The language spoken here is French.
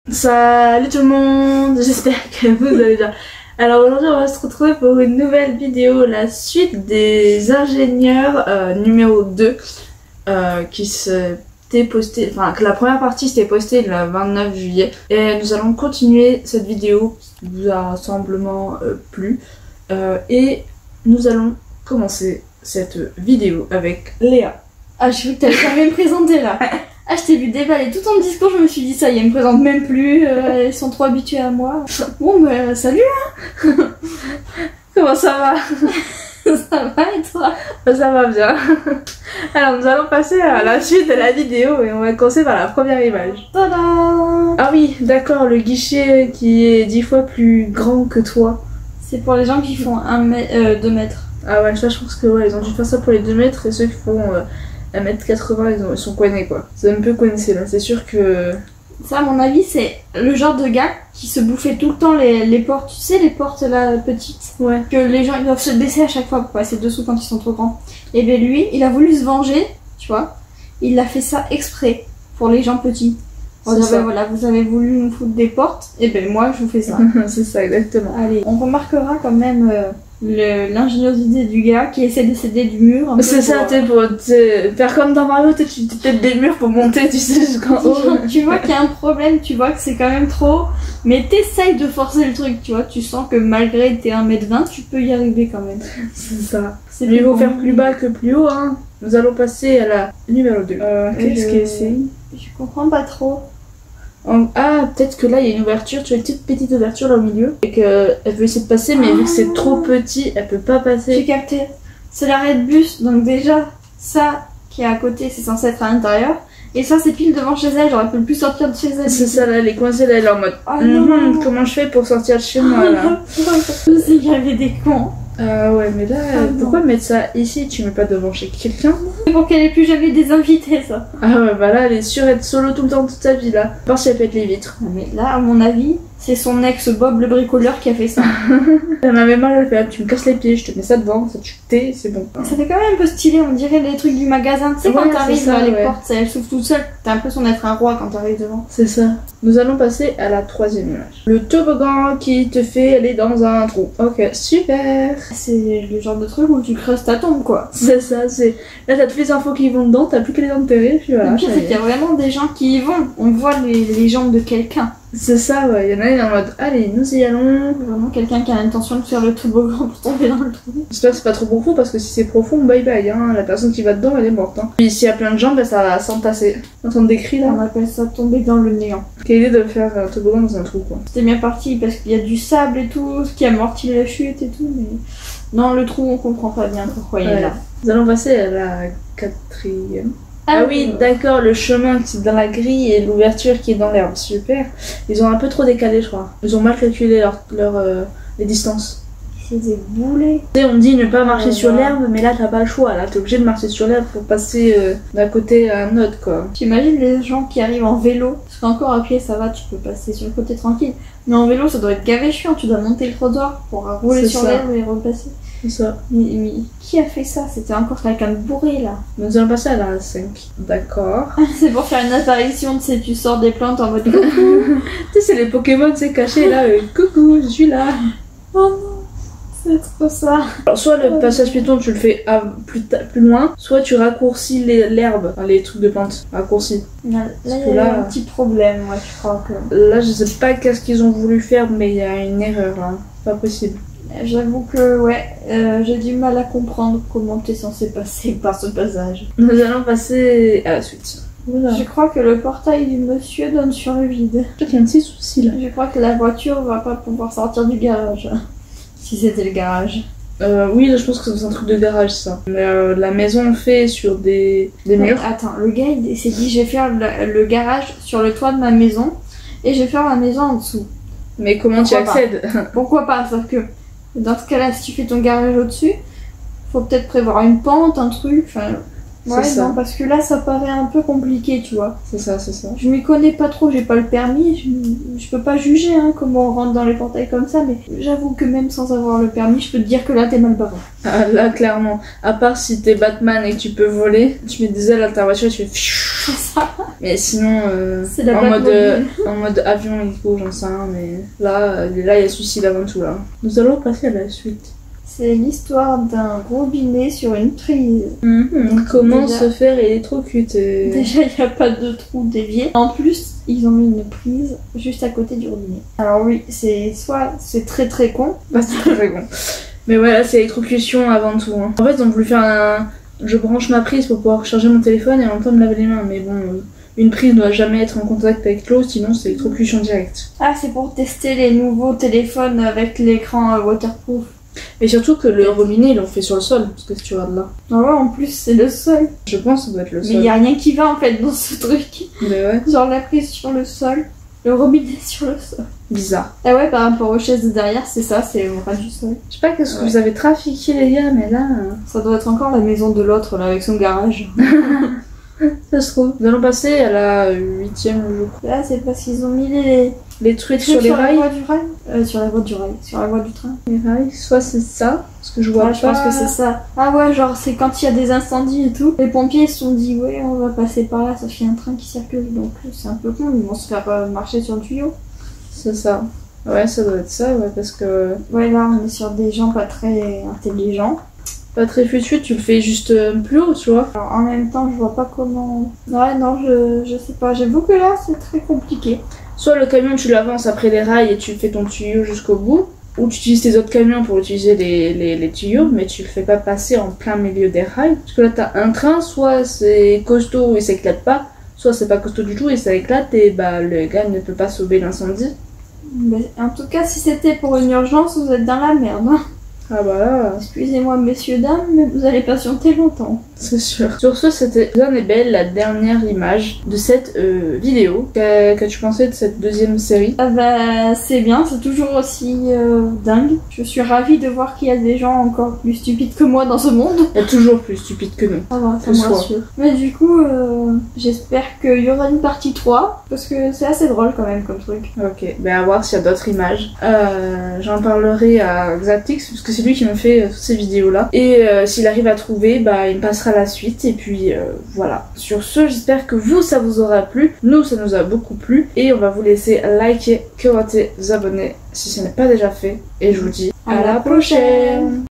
Salut tout le monde, j'espère que vous allez bien. Alors aujourd'hui on va se retrouver pour une nouvelle vidéo, la suite des ingénieurs numéro 2 qui s'était postée, enfin que la première partie s'était postée le 29 juillet. Et nous allons continuer cette vidéo qui vous a semblement plu. Et nous allons commencer cette vidéo avec Léa. Ah, je vu que t'avais jamais me présenter là. Ah, je t'ai vu déballer tout ton discours, je me suis dit ça y est, ils me présentent même plus, ils sont trop habitués à moi. Bon, bah salut hein. Comment ça va? Ça va et toi? Ça va bien. Alors nous allons passer à la suite de la vidéo et on va commencer par la première image. Tada! Ah oui, d'accord, le guichet qui est 10 fois plus grand que toi. C'est pour les gens qui font 2 mètres. Ah ouais, ça je pense que ouais, ils ont dû faire ça pour les 2 mètres et ceux qui font 1m80 ils sont coignés quoi. C'est un peu coincé là, c'est sûr que... Ça à mon avis c'est le genre de gars qui se bouffait tout le temps les portes, tu sais les portes là petites. Ouais. Que les gens ils doivent se baisser à chaque fois pour passer dessous quand ils sont trop grands. Et bien lui, il a voulu se venger, tu vois. Il a fait ça exprès pour les gens petits. On dit ben voilà, vous avez voulu nous foutre des portes, et ben moi je vous fais ça. C'est ça exactement. Allez, on remarquera quand même l'ingéniosité du gars qui essaie de s'aider du mur. C'est ça, t'es pour faire comme dans Mario, tu têtes des murs pour monter, tu sais, jusqu'en haut. Tu vois qu'il y a un problème, tu vois que c'est quand même trop, mais t'essayes de forcer le truc, tu vois, tu sens que malgré tes 1m20, tu peux y arriver quand même. C'est ça. C'est mieux vaut faire plus bas que plus haut, hein. Nous allons passer à la numéro 2. Qu'est-ce que c'est? Je comprends pas trop. Ah, peut-être que là il y a une ouverture, tu vois une petite ouverture là au milieu et qu'elle veut essayer de passer mais vu que c'est trop petit, elle peut pas passer. J'ai capté. C'est l'arrêt de bus, donc déjà ça qui est à côté c'est censé être à l'intérieur et ça c'est pile devant chez elle, j'aurais pu plus sortir de chez elle. C'est ça là, elle est coincée là, elle est en mode comment je fais pour sortir de chez moi là? Je sais qu'il y avait des cons. Ouais mais là pourquoi mettre ça ici? Tu mets pas devant chez quelqu'un? Pour qu'elle ait plus jamais des invités ça. Ah ouais bah là elle est sûre d'être solo tout le temps toute sa vie là. À part si elle pète les vitres. Mais là à mon avis c'est son ex Bob le bricoleur qui a fait ça. Elle m'avait mal, elle fait ah, tu me casses les pieds, je te mets ça devant, ça tu tais, c'est bon. Ça fait quand même un peu stylé, on dirait les trucs du magasin, tu sais quand t'arrives là les portes elles s'ouvrent toutes seules, t'as l'impression d'être un roi quand t'arrives devant. C'est ça. Nous allons passer à la troisième image. Le toboggan qui te fait aller dans un trou. Ok, super. C'est le genre de truc où tu creuses ta tombe quoi. C'est ça, c'est... Là t'as toutes les infos qui vont dedans, t'as plus qu'à les enterrer, puis voilà. Le pire c'est qu'il y a vraiment des gens qui y vont, on voit les jambes de quelqu'un. C'est ça, ouais, il y en a une en mode allez, nous y allons. Vraiment quelqu'un qui a l'intention de faire le toboggan pour tomber dans le trou. J'espère que c'est pas trop profond parce que si c'est profond, bye bye, hein. La personne qui va dedans elle est morte. Hein. Puis s'il y a plein de jambes, ça va s'entasser. Entendre des cris là. On appelle ça tomber dans le néant. Quelle idée de faire un toboggan dans un trou quoi. C'était bien parti parce qu'il y a du sable et tout, ce qui amortit la chute et tout, mais non, le trou on comprend pas bien pourquoi il est là. Nous allons passer à la quatrième. Ah oui, d'accord, le chemin qui est dans la grille et l'ouverture qui est dans l'herbe, super. Ils ont un peu trop décalé, je crois. Ils ont mal calculé les distances. C'est des boulets. Tu sais, on dit ne pas marcher sur l'herbe, mais là t'as pas le choix. Là t'es obligé de marcher sur l'herbe pour passer d'un côté à un autre, quoi. T'imagines les gens qui arrivent en vélo? Parce qu'encore à pied ça va, tu peux passer sur le côté tranquille. Mais en vélo ça doit être gavé chiant, tu dois monter le trottoir pour rouler sur l'herbe et repasser. C'est ça. Mais qui a fait ça? C'était encore quelqu'un de bourré là. Nous allons passer à la 5. D'accord. C'est pour faire une apparition, tu sais, tu sors des plantes en mode coucou. Tu sais, c'est les Pokémon, c'est caché là, coucou, je suis là. Oh non, c'est trop ça. Alors, soit le passage piéton, tu le fais plus loin, soit tu raccourcis l'herbe, enfin, les trucs de plantes, raccourcis. Là, il y a un petit problème, moi, je crois que. Là, je sais pas qu'est-ce qu'ils ont voulu faire, mais il y a une erreur là. Pas possible. J'avoue que, ouais, j'ai du mal à comprendre comment t'es censé passer par ce passage. Nous allons passer à la suite. Voilà. Je crois que le portail du monsieur donne sur le vide. Je crois qu'il y a un petit souci là. Je crois que la voiture va pas pouvoir sortir du garage. Si c'était le garage. Oui, là, je pense que c'est un truc de garage ça. Mais la maison fait sur des murs. Attends, le gars il s'est dit je vais faire le garage sur le toit de ma maison et je vais faire ma maison en dessous. Mais comment tu accèdes? Pourquoi pas? Sauf que dans ce cas-là, si tu fais ton garage au-dessus, faut peut-être prévoir une pente, un truc. Enfin, Ouais, C'est ça. non, parce que là, ça paraît un peu compliqué, tu vois. C'est ça, c'est ça. Je m'y connais pas trop, j'ai pas le permis, je peux pas juger hein, comment on rentre dans les portails comme ça, mais j'avoue que même sans avoir le permis, je peux te dire que là, t'es mal barré. Ah, là, clairement. À part si t'es Batman et que tu peux voler, tu mets des ailes à ta voiture et tu fais... C'est ça. Mais sinon, C'est la en mode, Batmobile. en mode avion, il faut, j'en sais rien, mais là, il y a suicide avant tout, là. Nous allons passer à la suite. C'est l'histoire d'un robinet sur une prise. Comment Déjà- se faire électrocuter? Déjà, il n'y a pas de trou dévié. En plus, ils ont mis une prise juste à côté du robinet. Alors oui, c'est très très con. Bah, c'est très bon. Mais voilà, c'est électrocution avant tout. Hein. En fait, ils ont voulu faire un... Je branche ma prise pour pouvoir charger mon téléphone et en même temps me laver les mains. Mais bon, une prise ne doit jamais être en contact avec l'eau, sinon c'est électrocution directe. Ah, c'est pour tester les nouveaux téléphones avec l'écran waterproof. Et surtout que le robinet, ils l'ont fait sur le sol, parce que si tu regardes là. Ah ouais, en plus, c'est le sol. Je pense que ça doit être le Mais sol. il n'y a rien qui va en fait dans ce truc. Mais ouais, Genre la prise sur le sol, le robinet sur le sol. bizarre. Ah ouais, par rapport aux chaises de derrière, c'est ça, c'est au ras du sol. Je sais pas qu'est-ce que Ouais. vous avez trafiqué, les gars, mais là... Ça doit être encore la maison de l'autre là avec son garage. Ça se trouve. Nous allons passer à la 8ème, je crois. Là, c'est parce qu'ils ont mis Les trucs trucs sur les la rails. voie du rail. Sur la voie du rail, sur la voie du train. Les rails, soit c'est ça, parce que je vois Ouais, pas... je pense que c'est ça. Ah ouais, genre c'est quand il y a des incendies et tout. Les pompiers se sont dit ouais, on va passer par là, ça fait un train qui circule, donc c'est un peu con, ils vont se faire marcher sur le tuyau. C'est ça. Ouais, ça doit être ça, ouais, parce que... Ouais, là on est sur des gens pas très intelligents. Pas très futur, tu le fais juste plus haut, tu vois. Alors en même temps, je vois pas comment. Ouais, non, je sais pas. J'avoue que là c'est très compliqué. Soit le camion, tu l'avances après les rails et tu fais ton tuyau jusqu'au bout, ou tu utilises tes autres camions pour utiliser les tuyaux, mais tu le fais pas passer en plein milieu des rails. Parce que là, t'as un train, soit c'est costaud et ça éclate pas, soit c'est pas costaud du tout et ça éclate et bah le gars ne peut pas sauver l'incendie. Mais en tout cas, si c'était pour une urgence, vous êtes dans la merde. Hein. Ah bah là, Excusez-moi, messieurs, dames, mais vous allez patienter longtemps. c'est sûr. Sur ce, c'était bien et belle la dernière image de cette vidéo. Qu'as-tu pensé de cette deuxième série? Ah bah, c'est bien, c'est toujours aussi dingue. Je suis ravie de voir qu'il y a des gens encore plus stupides que moi dans ce monde. Il y a toujours plus stupide que nous. Ça va, ça Que me soit. rassure. Mais du coup, j'espère qu'il y aura une partie 3, parce que c'est assez drôle quand même comme truc. Ok, ben à voir s'il y a d'autres images. J'en parlerai à Xatix, parce que c'est lui qui me fait toutes ces vidéos-là. Et s'il arrive à trouver, bah il me passera la suite. Et puis voilà. Sur ce, j'espère que vous, ça vous aura plu. Nous, ça nous a beaucoup plu. Et on va vous laisser liker, commenter, vous abonner si ce n'est pas déjà fait. Et je vous dis À la prochaine.